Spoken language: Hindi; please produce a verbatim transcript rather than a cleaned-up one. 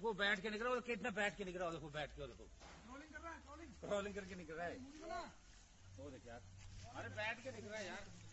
देखो बैठ के निकल रहा है, कितना बैठ के निकल रहा है, देखो बैठ के, देखो क्रॉलिंग कर रहा है, क्रॉलिंग क्रॉलिंग करके निकल रहा है। वो देख यार, अरे बैठ के निकल रहा है यार।